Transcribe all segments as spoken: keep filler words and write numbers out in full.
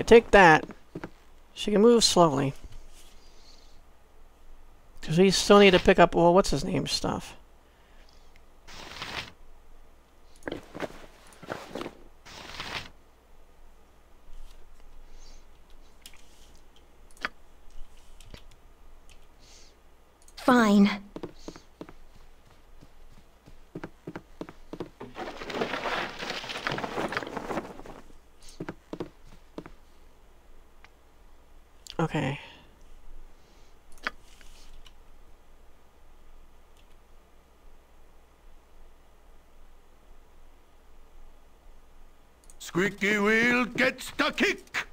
I take that, she can move slowly. Because we still need to pick up, well, what's his name stuff. Fine. Okay. Squeaky wheel gets the kick.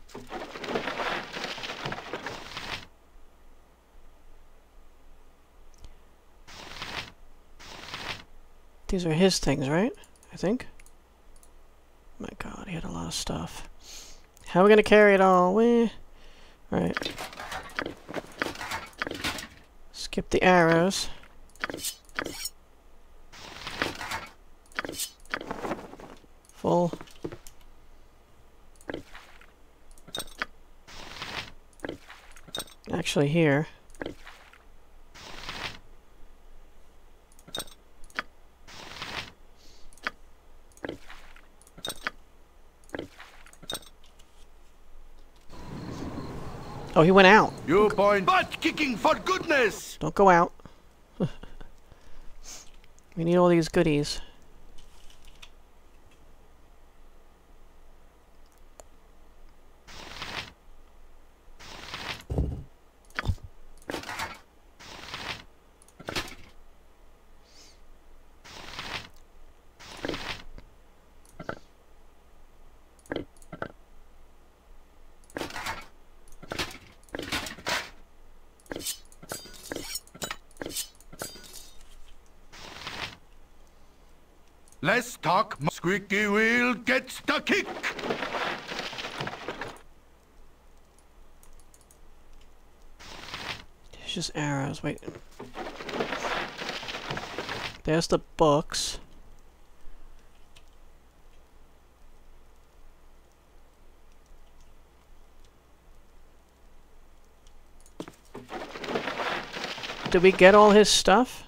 These are his things, right? I think. My god, he had a lot of stuff. How are we gonna carry it all? We... Right. Skip the arrows. Full. Actually, here. Oh, he went out. You point butt kicking for goodness. Don't go out. We need all these goodies. Let's talk. Squeaky wheel gets the kick. It's just arrows. Wait. There's the books. Did we get all his stuff?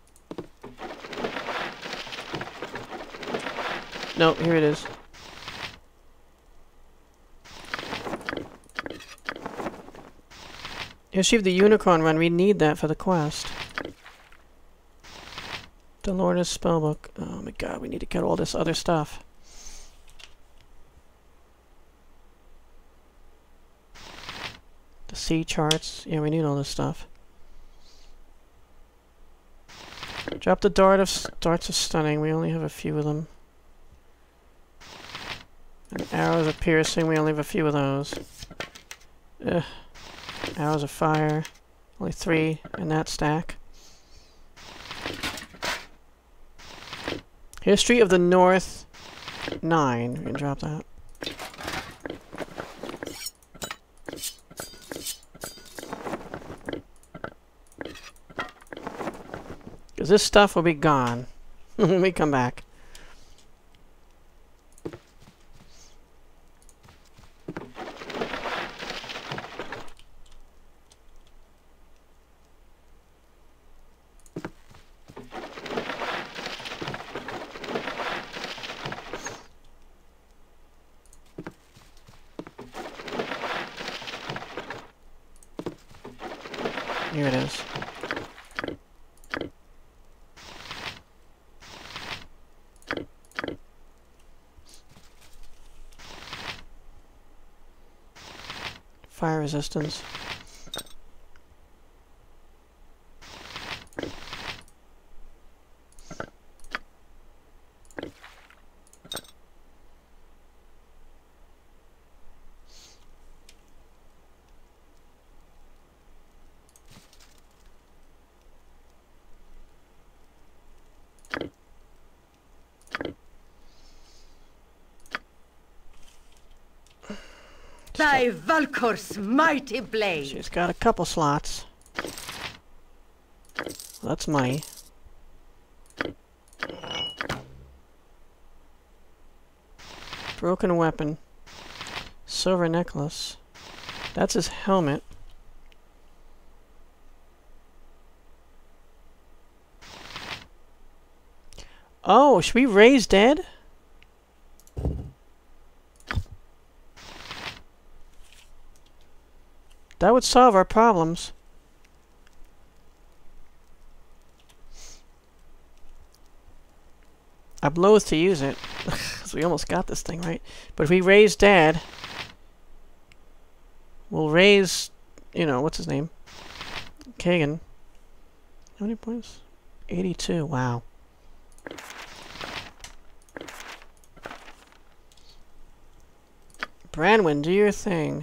No, here it is. Achieve the unicorn run. We need that for the quest. Dolores spellbook. Oh my god, we need to get all this other stuff. The sea charts. Yeah, we need all this stuff. Drop the dart of darts of stunning. We only have a few of them. And arrows of piercing, we only have a few of those. Ugh. Arrows of fire, only three in that stack. History of the North, nine. We can drop that. Because this stuff will be gone when we come back. Here it is. Fire resistance. Thy Valkor's mighty blade. She's got a couple slots. That's money. Broken weapon. silver necklace. That's his helmet. Oh, should we raise dead? That would solve our problems. I'm loath to use it, because we almost got this thing right. But if we raise Dad, we'll raise, you know, what's his name? Kagan. How many points? eighty-two, wow. Branwyn, do your thing.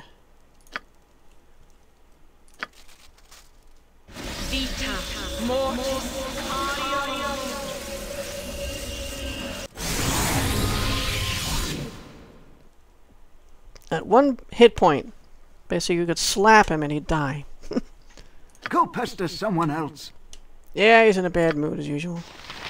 At one hit point, basically you could slap him and he'd die. Go pester someone else. Yeah, he's in a bad mood as usual.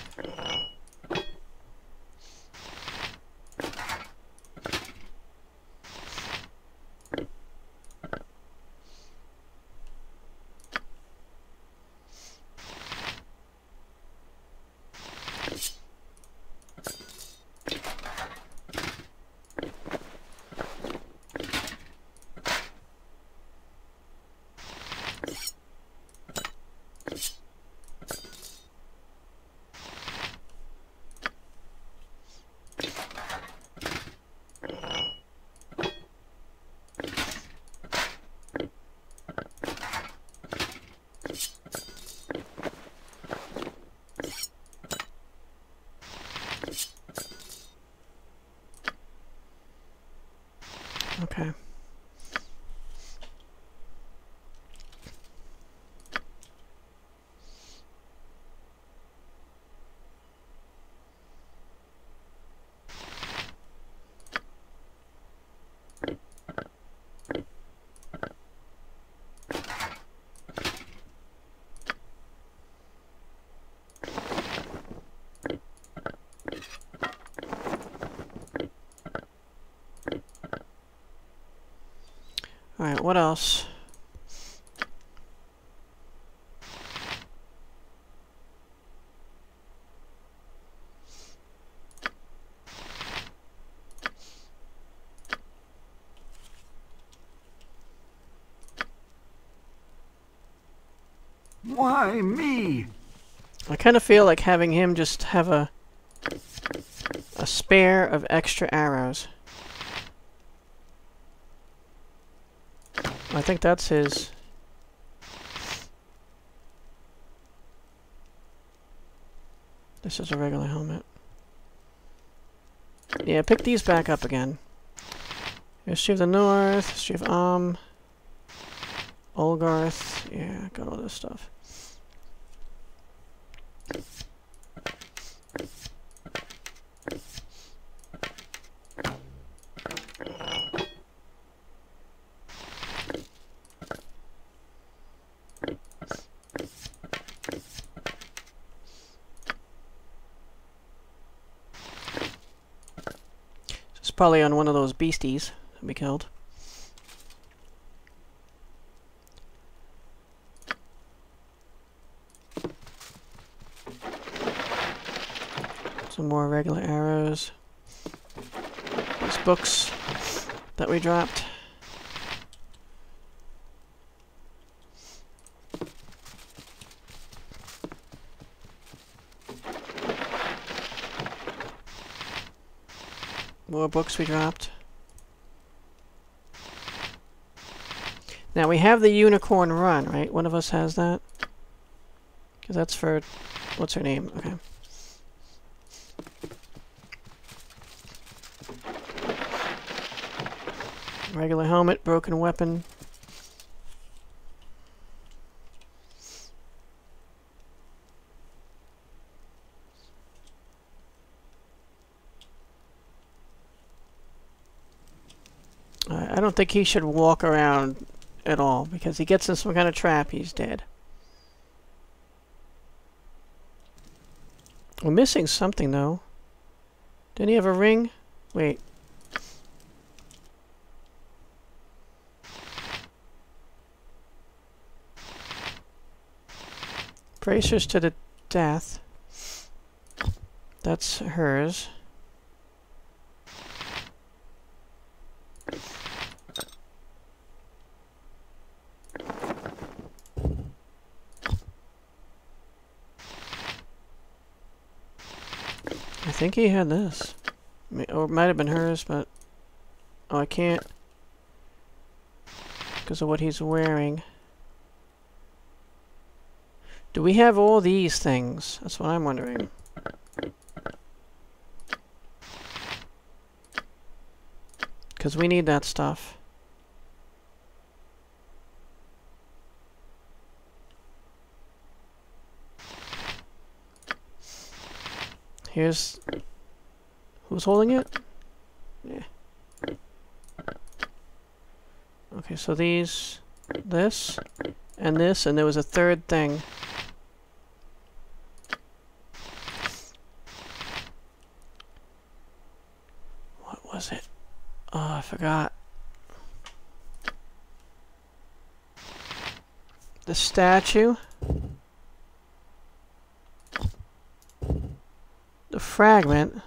Okay. Alright, what else? Why me? I kind of feel like having him just have a a spare of extra arrows. I think that's his. This is a regular helmet. Yeah, pick these back up again. History of the North, History of Am, Olgarth. Yeah, got all this stuff. Probably on one of those beasties that we killed. Some more regular arrows. These books that we dropped. More books we dropped. Now we have the Unicorn Run, right? One of us has that. Because that's for... what's her name? Okay. Regular helmet, broken weapon. I don't think he should walk around at all, because he gets in some kind of trap, he's dead. We're missing something, though. Didn't he have a ring? Wait. Bracers to the death. That's hers. I think he had this. Or it might have been hers, but... Oh, I can't. Because of what he's wearing. Do we have all these things? That's what I'm wondering. Because we need that stuff. Here's... Who's holding it? Yeah. Okay, so these... This... And this, and there was a third thing. What was it? Oh, I forgot. The statue. The fragment.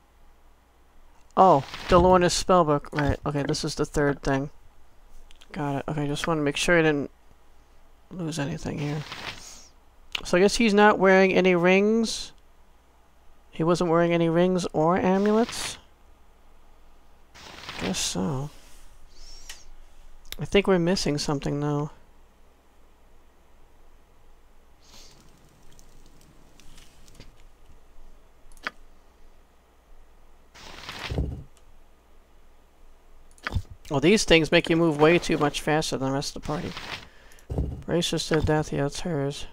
Oh, Delorna's spellbook. Right, okay, this is the third thing. Got it. Okay, just want to make sure I didn't lose anything here. So I guess he's not wearing any rings. He wasn't wearing any rings or amulets. Guess so. I think we're missing something though. Well, these things make you move way too much faster than the rest of the party. Bracers to death, yeah, that's hers.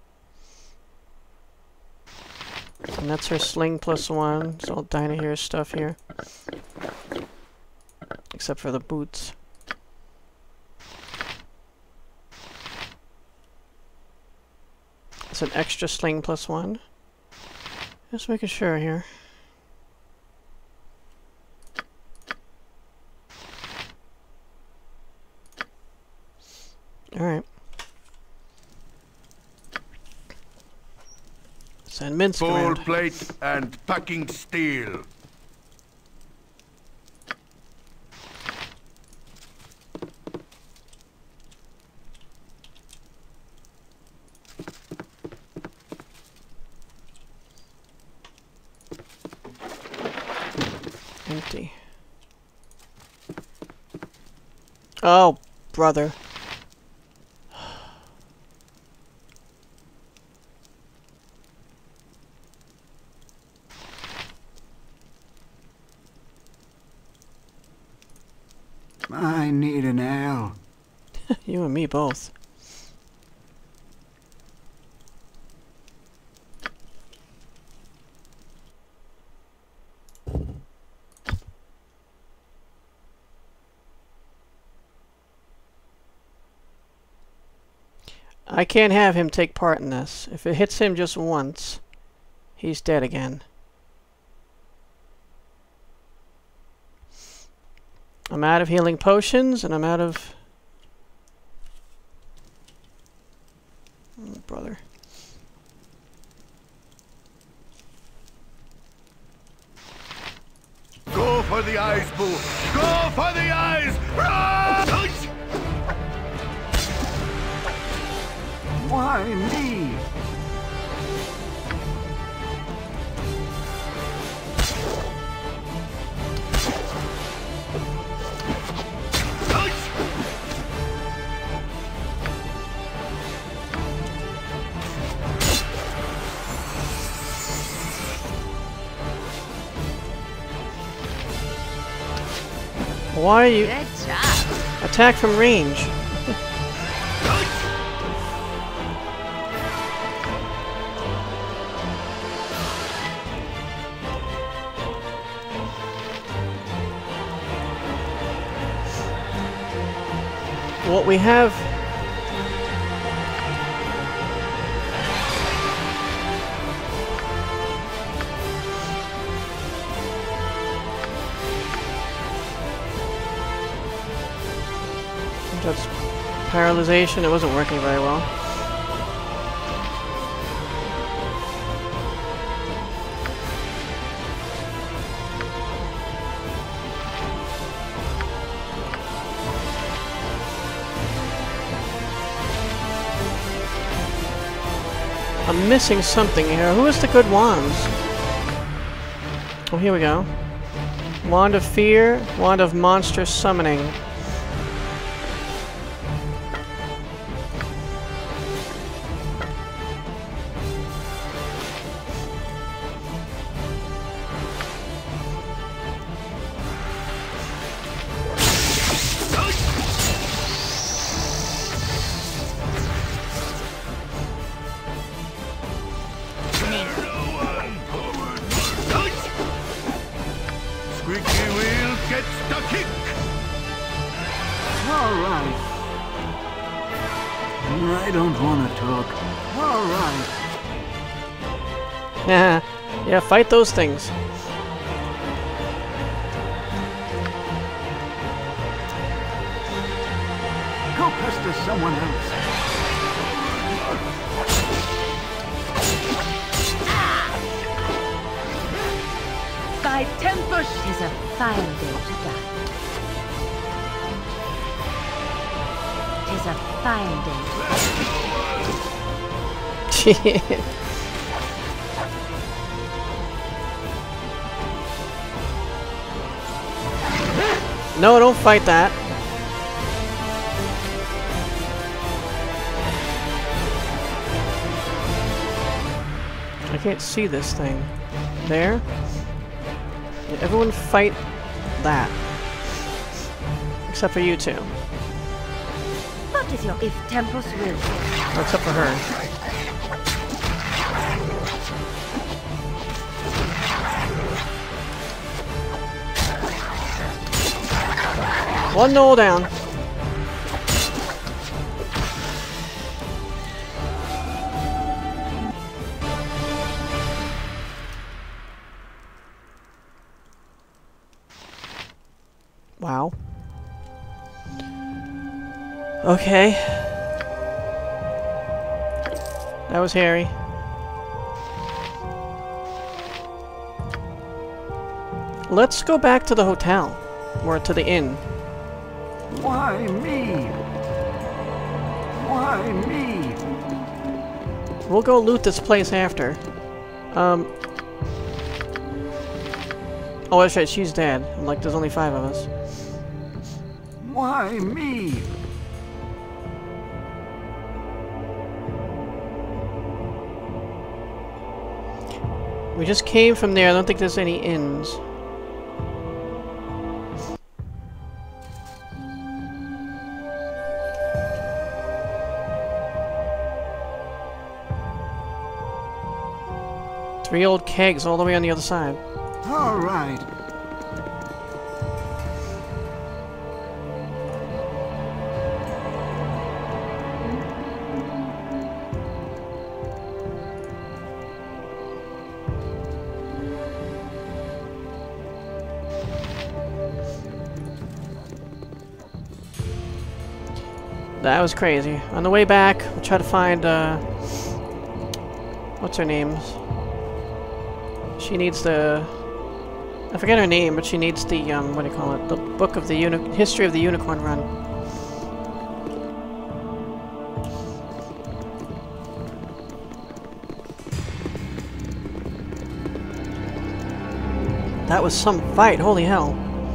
And that's her sling plus one. It's all Dinah here stuff here. Except for the boots. It's an extra sling plus one. Just making sure here. Alright. Send Minsk Full around. plate and packing steel. Empty. Oh, brother. I need an ale. You and me both. I can't have him take part in this. If it hits him just once, he's dead again. I'm out of healing potions, and I'm out of... Oh, brother. Go for the eyes, Boo! Go for the eyes! Run! Why me? Why are you... Good job. Attack from range. What we have... That's paralyzation. It wasn't working very well. I'm missing something here. Who is the good wands? Oh, here we go. Wand of Fear, Wand of Monster Summoning. I don't want to talk. All right. Yeah, yeah, fight those things. Go pester someone else. Thy tempest is a fine day to die. Tis a fine day to No, don't fight that. I can't see this thing. There? Yeah, everyone fight that. Except for you two. What is your if Tempus will? Oh, except for her. One knoll down. Wow. Okay. That was hairy. Let's go back to the hotel. Or to the inn. Why me? Why me? We'll go loot this place after. Um. Oh, that's right, she's dead. I'm like, there's only five of us. Why me? We just came from there. I don't think there's any inns. Three old kegs all the way on the other side. All right. That was crazy. On the way back, we'll try to find, uh... what's her name? She needs the... I forget her name, but she needs the, um, what do you call it? The book of the uni- history of the Unicorn Run. That was some fight, holy hell.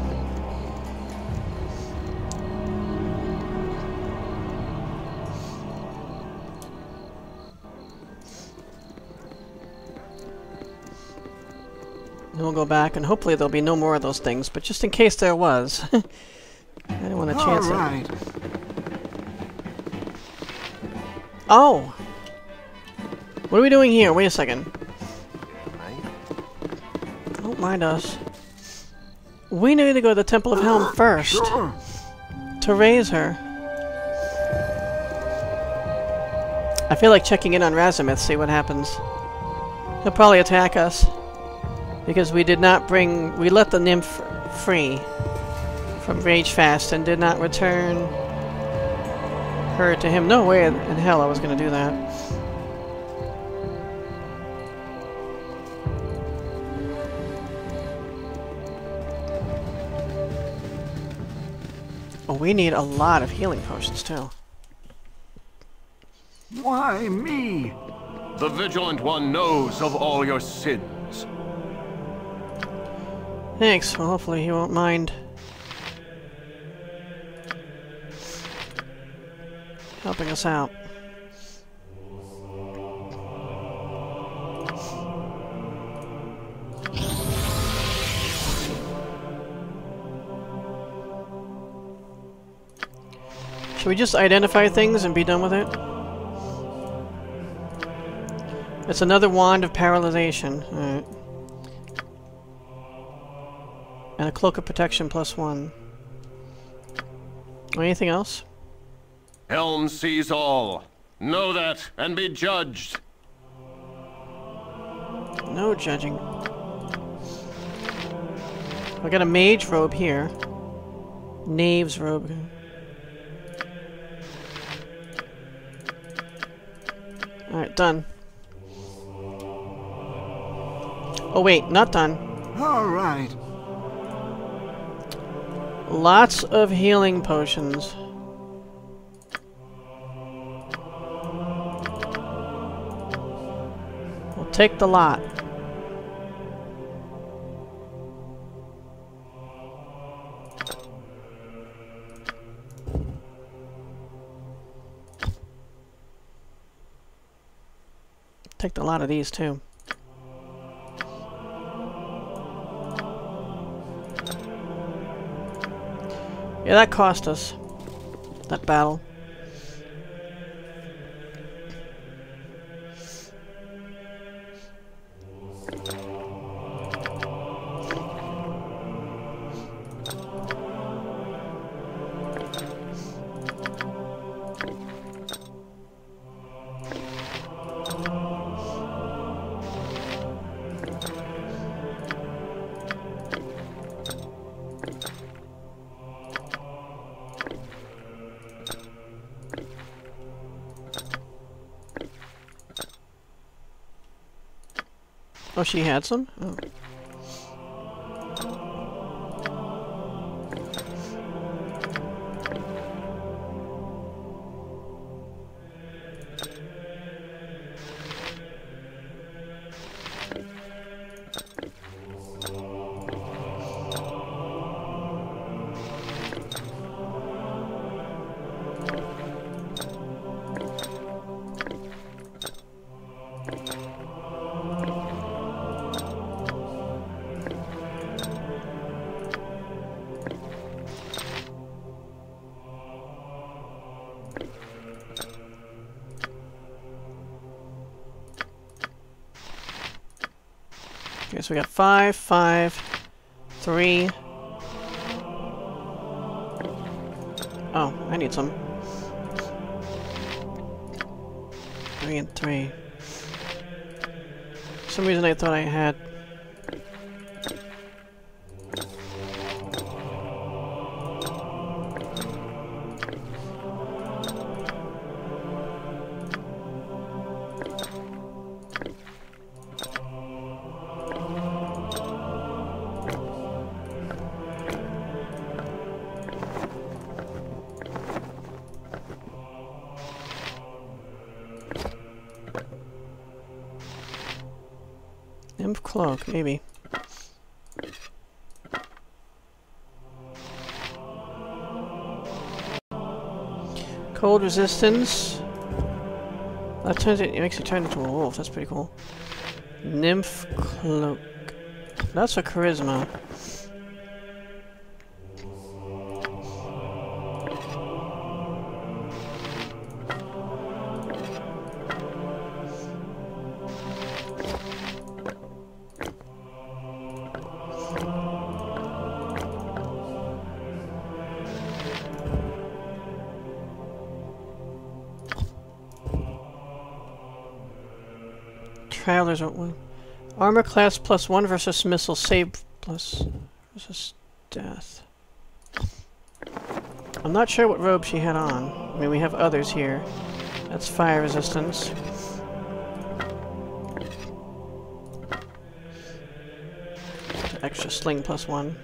Then we'll go back, and hopefully there'll be no more of those things, but just in case there was, I didn't want to chance All right. it. Oh! What are we doing here? Wait a second. Don't mind us. We need to go to the Temple of Helm first. Sure. To raise her. I feel like checking in on Ramazith, see what happens. He'll probably attack us. Because we did not bring... We let the Nymph free from Rage Fast and did not return her to him. No way in hell I was going to do that. Oh, we need a lot of healing potions, too. Why me? The Vigilant One knows of all your sins. Thanks. Well, hopefully he won't mind helping us out. Should we just identify things and be done with it? It's another wand of paralyzation. Alright. And a cloak of protection plus one. Anything else? Helm sees all. Know that and be judged. No judging. I got a mage robe here. Knave's robe. Alright, done. Oh wait, not done. All right. Lots of healing potions. We'll take the lot. Take a lot of these too. Yeah, that cost us. That battle. Oh, she had some? Oh. Okay, so we got five, five, three. Oh, I need some. Three and three. For some reason I thought I had. Nymph cloak, maybe. Cold resistance. That turns it, it makes you turn into a wolf. That's pretty cool. Nymph cloak. That's a charisma. Travelers are one. Armor class plus one versus missile save plus versus death. I'm not sure what robe she had on. I mean, we have others here. That's fire resistance. Extra sling plus one.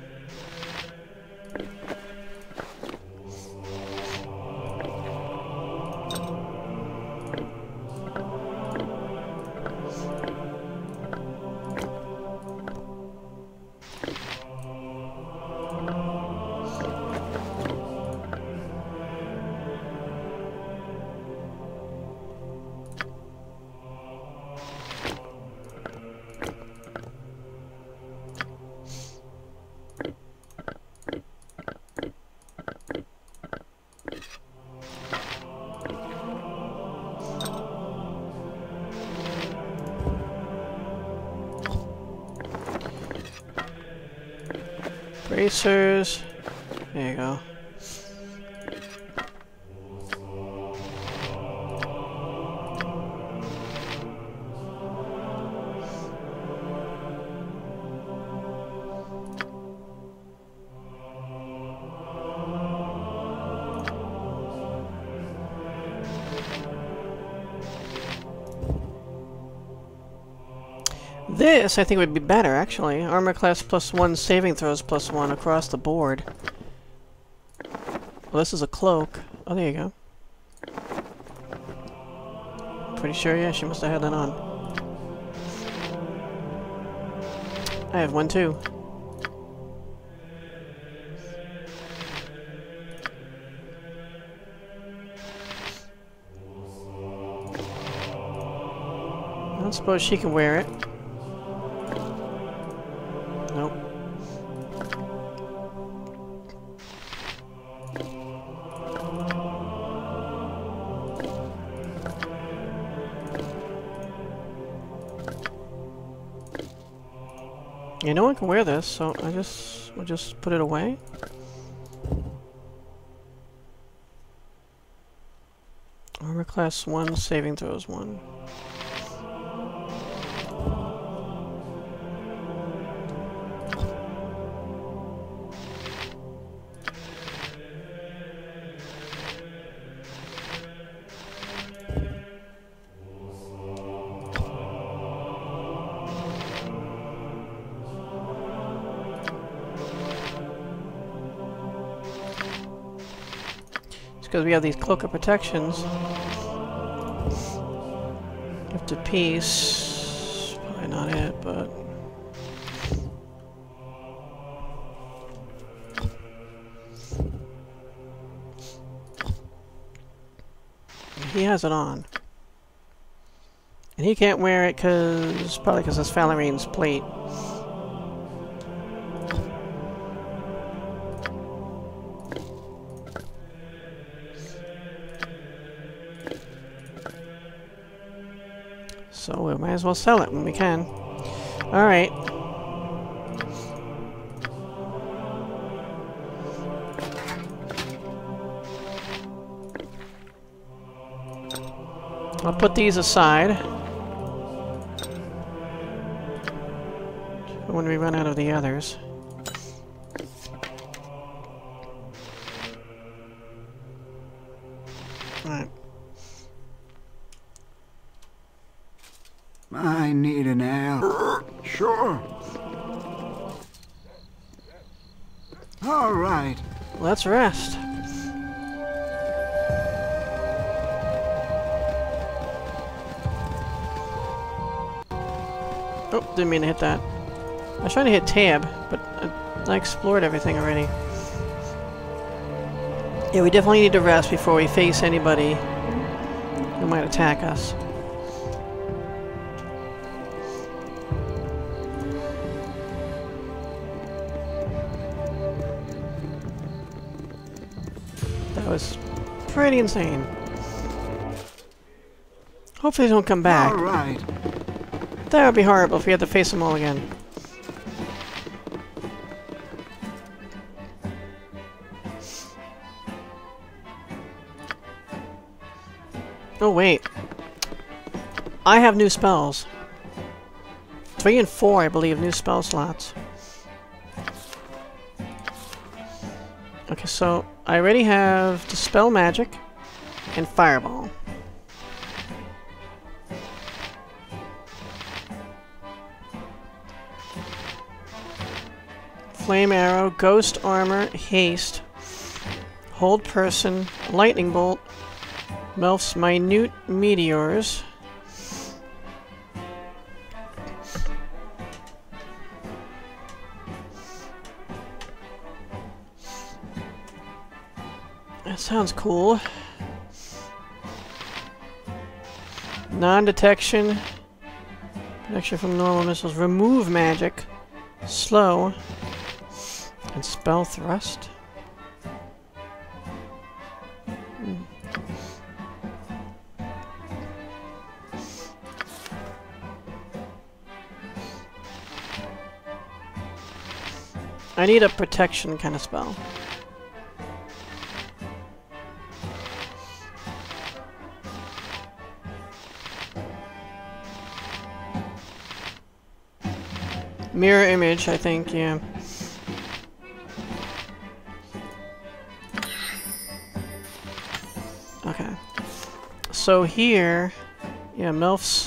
Bracers. There you go. This, I think, would be better, actually. Armor class plus one, saving throws plus one across the board. Well, this is a cloak. Oh, there you go. Pretty sure, yeah, she must have had that on. I have one, too. I don't suppose she can wear it. Nope. Yeah, no one can wear this, so I just we'll just put it away. Armor class one, saving throws one. Because we have these cloak of protections. Gift of peace. Probably not it, but. He has it on. And he can't wear it because. Probably because it's Faerûn's plate. So we might as well sell it when we can. Alright. I'll put these aside when we run out of the others. Alright. I need an help. Sure. All right. Let's rest. Oh, didn't mean to hit that. I was trying to hit tab, but I, I explored everything already. Yeah, we definitely need to rest before we face anybody who might attack us. That was pretty insane. Hopefully they don't come back. All right. That would be horrible if we had to face them all again. Oh wait. I have new spells. Three and four, I believe, new spell slots. Okay, so I already have Dispel Magic and Fireball. Flame Arrow, Ghost Armor, Haste, Hold Person, Lightning Bolt, Melf's Minute Meteors, that sounds cool. Non-detection, protection from normal missiles, Remove Magic, Slow, and Spell Thrust. Hmm. I need a protection kind of spell. Mirror image, I think, yeah. Okay. So here, yeah, Melf's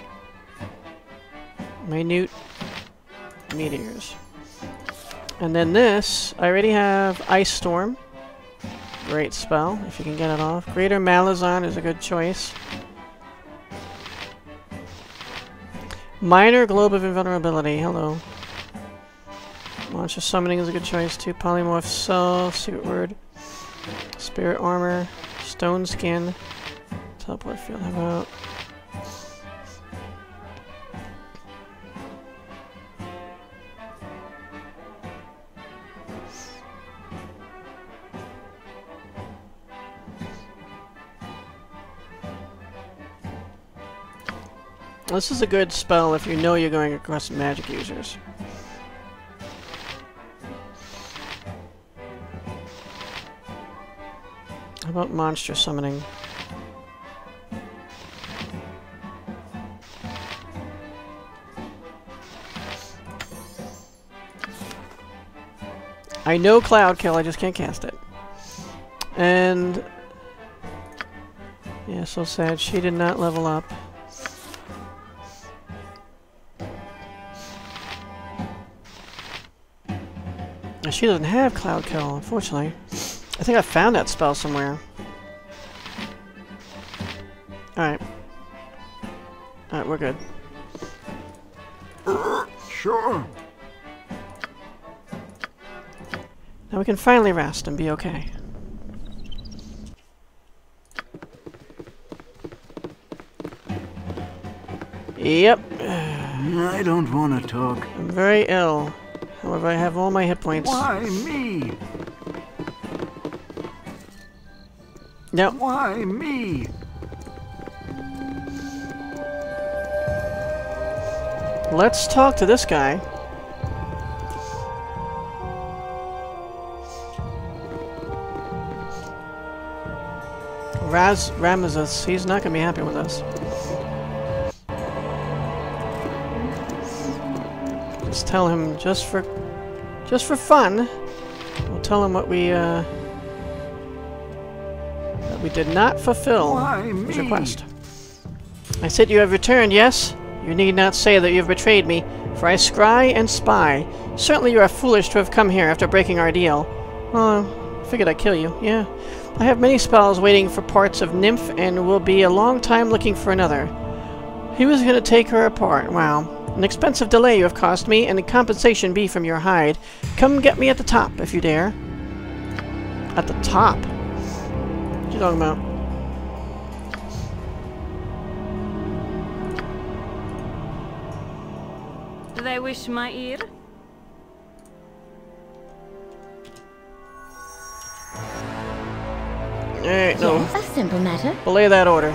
minute meteors. And then this, I already have Ice Storm. Great spell, if you can get it off. Greater Malazan is a good choice. Minor Globe of Invulnerability, hello. Monster Summoning is a good choice too. Polymorph Cell, Secret Word, Spirit Armor, Stone Skin, Teleport Field, how about? This is a good spell if you know you're going across magic users. How about monster summoning? I know Cloud Kill, I just can't cast it. And yeah, so sad. She did not level up. She doesn't have Cloud Kill, unfortunately. I think I found that spell somewhere. Alright. Alright, we're good. Sure. Now we can finally rest and be okay. Yep. I don't want to talk. I'm very ill. However, I have all my hit points. Why me? Yep. Why me? Let's talk to this guy. Raz Ramazith, he's not gonna be happy with us. Just tell him, just for, just for fun, we'll tell him what we, uh, that we did not fulfill his request. I said you have returned, yes? You need not say that you have betrayed me, for I scry and spy. Certainly you are foolish to have come here after breaking our deal. Well, I figured I'd kill you, yeah. I have many spells waiting for parts of Nymph, and will be a long time looking for another. He was going to take her apart, wow. An expensive delay you have cost me, and the compensation be from your hide. Come get me at the top, if you dare. At the top? What are you talking about? Do they wish my ear? Alright, no. Yes, a simple matter. Belay that order.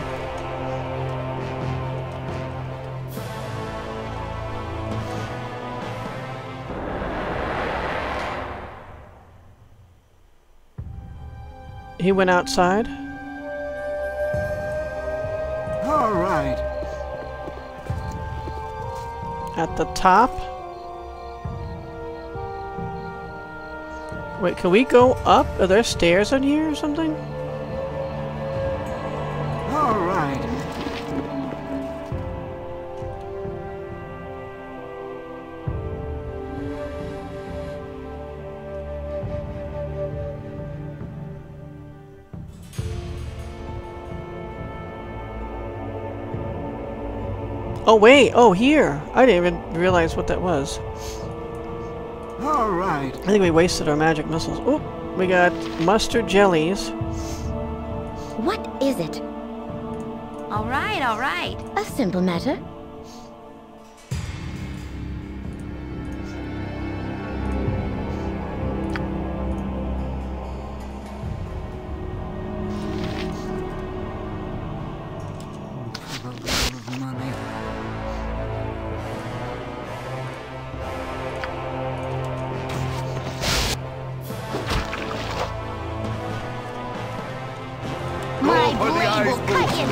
He went outside. All right. At the top. Wait, can we go up? Are there stairs on here or something? All right. Oh wait, oh here! I didn't even realize what that was. All right. I think we wasted our magic missiles. Oop! We got mustard jellies. What is it? All right, all right. A simple matter. For the love of money.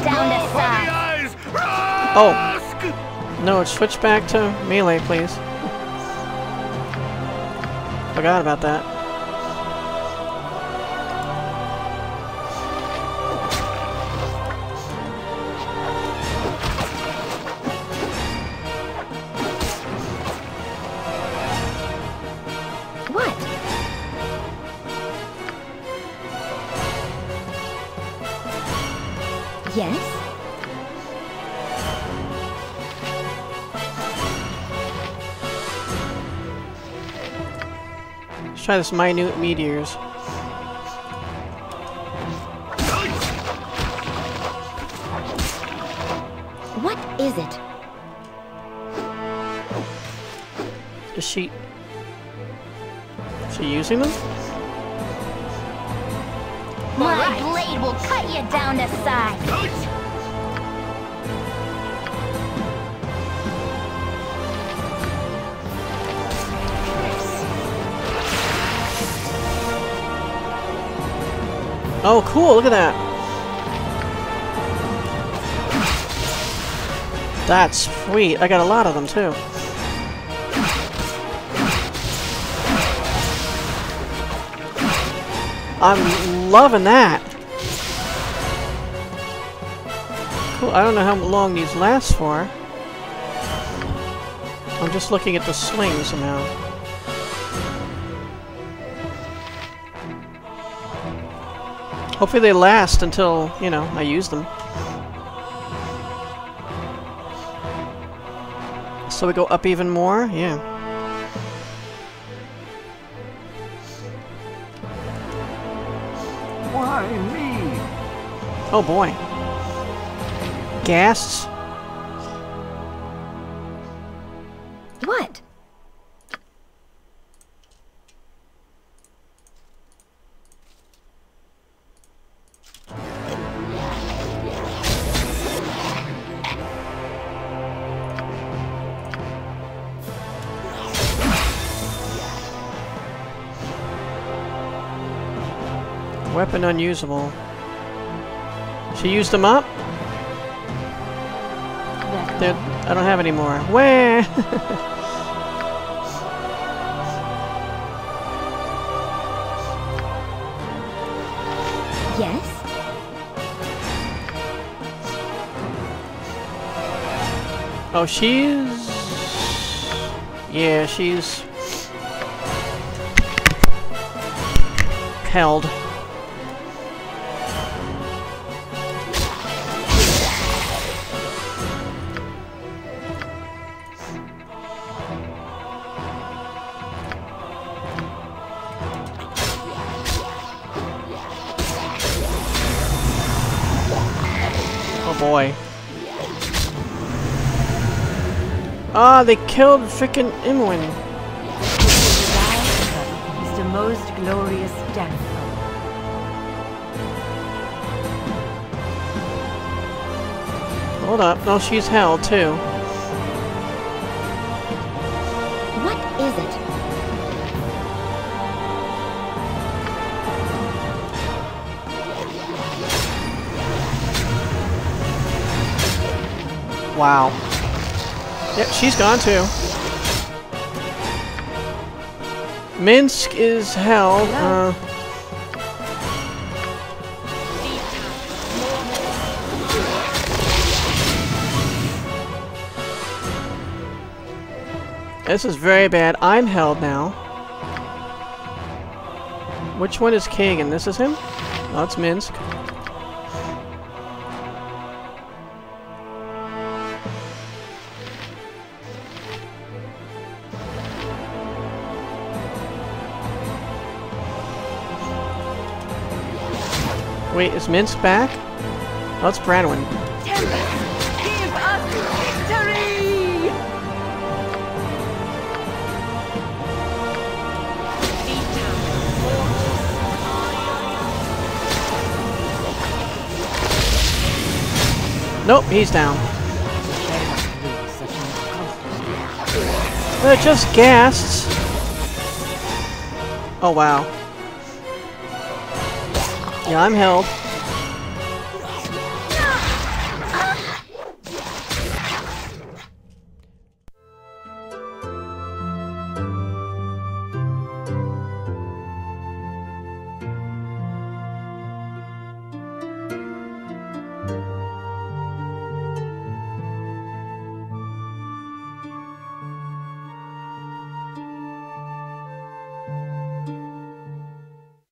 down Go to for the size. eyes! Oh. Rusk! No, switch back to melee, please. Forgot about that. What? Yes? Let's try this minute meteors. What is it? Is she... Is she using them? My blade will cut you down to size. Oh, cool, look at that. That's sweet. I got a lot of them, too. I'm loving that. Cool. I don't know how long these last for. I'm just looking at the slings now. Hopefully they last until, you know, I use them. So we go up even more? Yeah. Why me? Oh boy. Ghasts? What? Weapon unusable. She used them up? They're, I don't have any more. Where? Yes? Oh, she's... Yeah, she's... held. Oh boy. Ah, they killed frickin' Imwin. Is the most glorious death. Hold up. No, she's held too. What is it? Wow. Yep, she's gone too. Minsk is held. Uh, this is very bad. I'm held now. Which one is Kagan? This is him? Oh, it's Minsk. Wait, is Minsk back? Oh, it's Bradwin. Tempest, give us victory! Nope, he's down. They're just ghasts. Oh, wow. Yeah, I'm held.